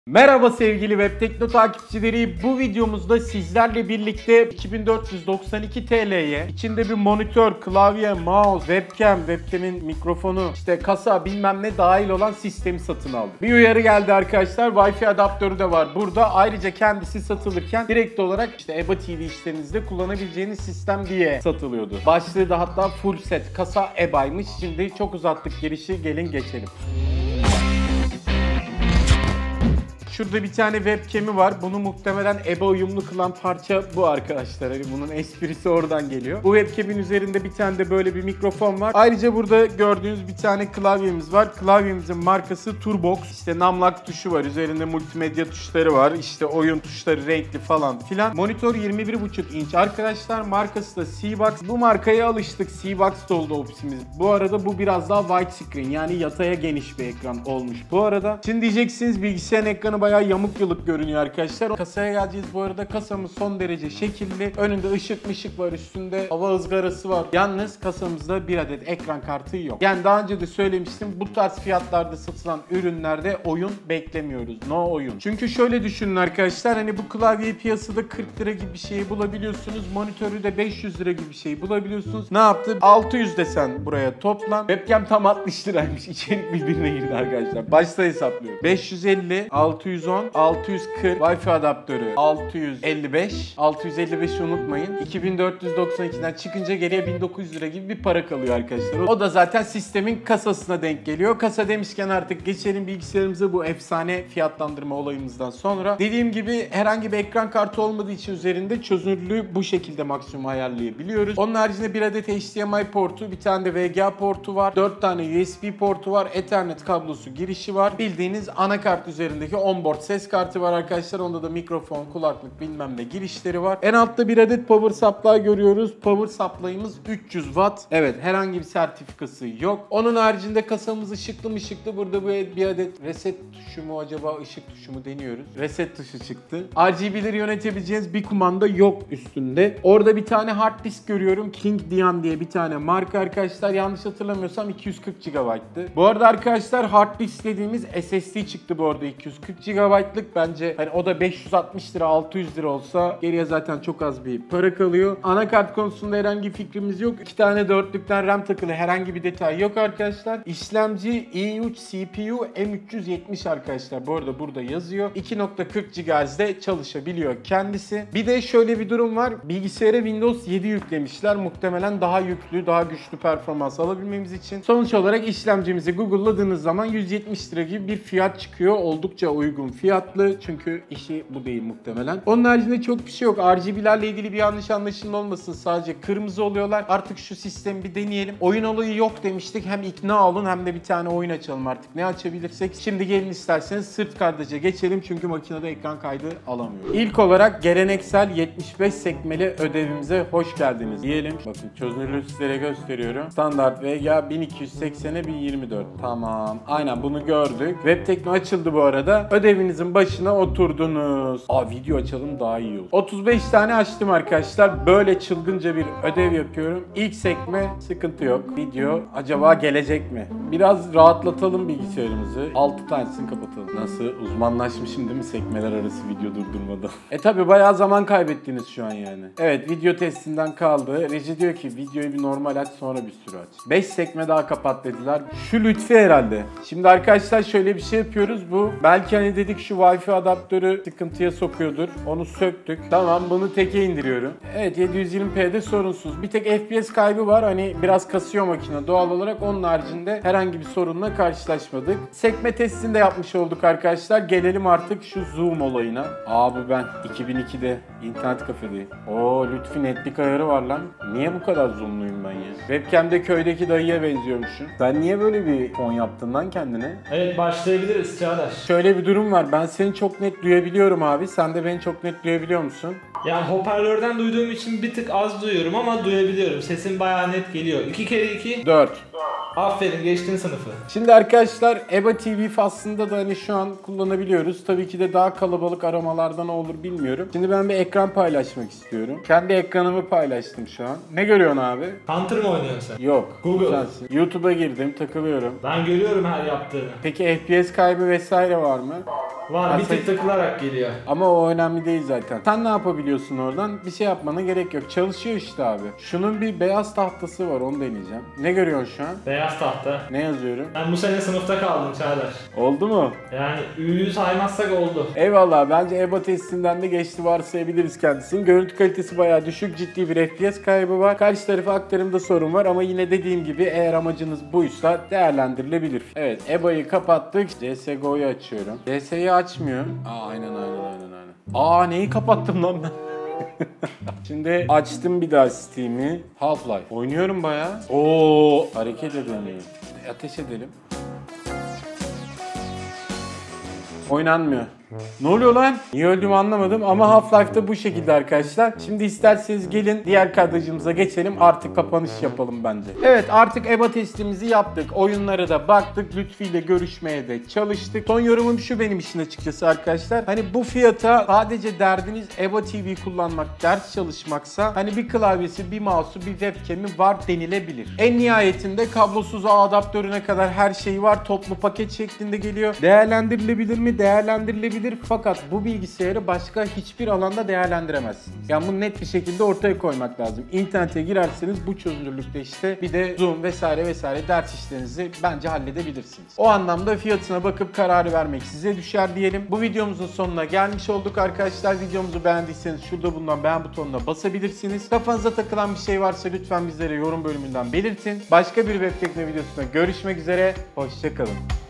Merhaba sevgili Web Tekno takipçileri. Bu videomuzda sizlerle birlikte 2492 TL'ye içinde bir monitör, klavye, mouse, webcam'in mikrofonu, işte kasa bilmem ne dahil olan sistemi satın aldık. Bir uyarı geldi arkadaşlar. Wi-Fi adaptörü de var burada. Ayrıca kendisi satılırken direkt olarak işte EBA TV işlerinizde kullanabileceğiniz sistem diye satılıyordu. Başlığı da hatta full set kasa EBA'ymış. Şimdi çok uzattık girişi, gelin geçelim. Şurada bir tane webcam'i var. Bunu muhtemelen EBA uyumlu kılan parça bu arkadaşlar. Yani bunun esprisi oradan geliyor. Bu webcam'in üzerinde bir tane de böyle bir mikrofon var. Ayrıca burada gördüğünüz bir tane klavyemiz var. Klavyemizin markası Turbox. İşte numlock tuşu var. Üzerinde multimedya tuşları var. İşte oyun tuşları renkli falan filan. Monitör 21,5 inç arkadaşlar. Markası da C-Box. Bu markaya alıştık. C-Box oldu ofisimiz. Bu arada bu biraz daha widescreen, yani yataya geniş bir ekran olmuş bu arada. Şimdi diyeceksiniz bilgisayarın ekranı bayağı yamuk yılık görünüyor arkadaşlar. Kasaya geleceğiz bu arada. Kasamız son derece şekilli. Önünde ışık var. Üstünde hava ızgarası var. Yalnız kasamızda bir adet ekran kartı yok. Yani daha önce de söylemiştim. Bu tarz fiyatlarda satılan ürünlerde oyun beklemiyoruz. No oyun. Çünkü şöyle düşünün arkadaşlar. Hani bu klavyeyi piyasada 40 lira gibi bir şeyi bulabiliyorsunuz. Monitörü de 500 lira gibi bir şeyi bulabiliyorsunuz. Ne yaptı? 600 desen buraya toplam. Webcam tam 60 liraymış. İçerik birbirine girdi arkadaşlar. Başta hesaplıyorum. 550, 610, 640, Wi-Fi adaptörü 655. 655'i unutmayın. 2492'den çıkınca geriye 1900 lira gibi bir para kalıyor arkadaşlar. O da zaten sistemin kasasına denk geliyor. Kasa demişken artık geçelim bilgisayarımıza, bu efsane fiyatlandırma olayımızdan sonra. Dediğim gibi herhangi bir ekran kartı olmadığı için üzerinde çözünürlüğü bu şekilde maksimum ayarlayabiliyoruz. Onun haricinde bir adet HDMI portu, bir tane de VGA portu var. 4 tane USB portu var. Ethernet kablosu girişi var. Bildiğiniz anakart üzerindeki onboard ses kartı var arkadaşlar. Onda da mikrofon, kulaklık bilmem ne girişleri var. En altta bir adet power supply görüyoruz. Power supply'ımız 300 watt. Evet, herhangi bir sertifikası yok. Onun haricinde kasamız ışıklı mı ışıklı. Burada bir adet reset tuşu mu acaba, ışık tuşu mu deniyoruz. Reset tuşu çıktı. RGB'leri yönetebileceğiniz bir kumanda yok üstünde. Orada bir tane hard disk görüyorum. King Dian diye bir tane marka arkadaşlar. Yanlış hatırlamıyorsam 240 GB'tı. Bu arada arkadaşlar hard disk dediğimiz SSD çıktı bu arada 240 GB'lık. Bence hani o da 560 lira 600 lira olsa geriye zaten çok az bir para kalıyor. Anakart konusunda herhangi bir fikrimiz yok. 2 tane 4'lükten RAM takılı, herhangi bir detay yok arkadaşlar. İşlemci i3 CPU M370 arkadaşlar. Bu arada burada yazıyor. 2.40 GHz'de çalışabiliyor kendisi. Bir de şöyle bir durum var. Bilgisayara Windows 7 yüklemişler. Muhtemelen daha yüklü, daha güçlü performans alabilmemiz için. Sonuç olarak işlemcimizi Google'ladığınız zaman 170 lira gibi bir fiyat çıkıyor. Oldukça uygun fiyatlı. Çünkü işi bu değil muhtemelen. Onun haricinde çok bir şey yok. RGB'lerle ilgili bir yanlış anlaşılma olmasın. Sadece kırmızı oluyorlar. Artık şu sistemi bir deneyelim. Oyun olayı yok demiştik. Hem ikna olun hem de bir tane oyun açalım artık. Ne açabilirsek. Şimdi gelin isterseniz sırt kardeşe geçelim. Çünkü makinede ekran kaydı alamıyor. İlk olarak geleneksel 75 sekmeli ödevimize hoş geldiniz diyelim. Bakın çözünürlüğü sizlere gösteriyorum. Standart VGA 1280'e 1024. Tamam. Aynen bunu gördük. Web Tekno açıldı bu arada. Ödevinizin başına oturdunuz. Video açalım daha iyi olur. 35 tane açtım arkadaşlar. Böyle çılgınca bir ödev yapıyorum. İlk sekme sıkıntı yok. Video acaba gelecek mi? Biraz rahatlatalım bilgisayarımızı. 6 tanesini kapatalım. Nasıl? Uzmanlaşmışım değil mi sekmeler arası video durdurmada? Tabi bayağı zaman kaybettiniz şu an yani. Evet, video testinden kaldı. Reji diyor ki videoyu bir normal aç, sonra bir sürü aç. 5 sekme daha kapat dediler. Şu Lütfi herhalde. Şimdi arkadaşlar şöyle bir şey yapıyoruz. Bu belki hani dedik şu Wi-Fi adaptörü sıkıntıya sokuyordur. Onu söktük. Tamam, bunu teke indiriyorum. Evet, 720p'de sorunsuz. Bir tek FPS kaybı var. Hani biraz kasıyor makine doğal olarak. Onun haricinde herhangi bir sorunla karşılaşmadık. Sekme testini de yapmış olduk arkadaşlar. Gelelim artık şu zoom olayına. Bu ben 2002'de internet kafedeyim. Lütfi netlik ayarı var lan. Niye bu kadar zoomluyum ben ya? Webcam'de köydeki dayıya benziyormuşum. Sen niye böyle bir fon yaptın lan kendine? Evet, başlayabiliriz Çağdaş. Şöyle bir durum var. Ben seni çok net duyabiliyorum abi. Sen de beni çok net duyabiliyor musun? Yani hoparlörden duyduğum için bir tık az duyuyorum ama duyabiliyorum. Sesin bayağı net geliyor. 2 kere 2. 4. Aferin, geçtin sınıfı. Şimdi arkadaşlar EBA TV faslında da hani şu an kullanabiliyoruz. Tabii ki de daha kalabalık aramalarda ne olur bilmiyorum. Şimdi ben bir ekran paylaşmak istiyorum. Kendi ekranımı paylaştım şu an. Ne görüyorsun abi? Hunter mı oynuyorsun sen? Yok. Google. Sensin. YouTube'a girdim, takılıyorum. Ben görüyorum her yaptığını. Peki FPS kaybı vesaire var mı? Var, bir tık tıklarak geliyor. Ama o önemli değil zaten. Sen ne yapabiliyorsun oradan? Bir şey yapmana gerek yok. Çalışıyor işte abi. Şunun bir beyaz tahtası var, onu deneyeceğim. Ne görüyorsun şu an? Beyaz tahta. Ne yazıyorum? Ben bu sene sınıfta kaldım Çağdaş. Oldu mu? Yani Ü'yü saymazsak oldu. Eyvallah, bence EBA testinden de geçti, varsayabiliriz kendisini. Görüntü kalitesi bayağı düşük, ciddi bir FPS kaybı var. Karşı tarafa aktarımda sorun var ama yine dediğim gibi eğer amacınız buysa değerlendirilebilir. Evet, EBA'yı kapattık. CSGO'yu açıyorum. CS'yi açmıyor. Aynen. Neyi kapattım lan ben? Şimdi açtım bir daha Steam'i. Half-Life. Oynuyorum bayağı. Oo, hareket edemiyor. Ateş edelim. Oynanmıyor. Ne oluyor lan? Niye öldüğümü anlamadım ama Half-Life'da bu şekilde arkadaşlar. Şimdi isterseniz gelin diğer kadrajımıza geçelim. Artık kapanış yapalım bence. Evet, artık EBA testimizi yaptık. Oyunlara da baktık. Lütfi ile görüşmeye de çalıştık. Son yorumum şu benim için açıkçası arkadaşlar. Hani bu fiyata sadece derdiniz EBA TV kullanmak, ders çalışmaksa hani bir klavyesi, bir mouse'u, bir webcam'i var denilebilir. En nihayetinde kablosuz ağ adaptörüne kadar her şey var. Toplu paket şeklinde geliyor. Değerlendirilebilir mi? Değerlendirilebilir. Fakat bu bilgisayarı başka hiçbir alanda değerlendiremezsiniz. Yani bunu net bir şekilde ortaya koymak lazım. İnternete girerseniz bu çözünürlükte işte bir de Zoom vesaire ders işlerinizi bence halledebilirsiniz. O anlamda fiyatına bakıp kararı vermek size düşer diyelim. Bu videomuzun sonuna gelmiş olduk arkadaşlar. Videomuzu beğendiyseniz şurada bulunan beğen butonuna basabilirsiniz. Kafanıza takılan bir şey varsa lütfen bizlere yorum bölümünden belirtin. Başka bir web tekno videosunda görüşmek üzere. Hoşça kalın.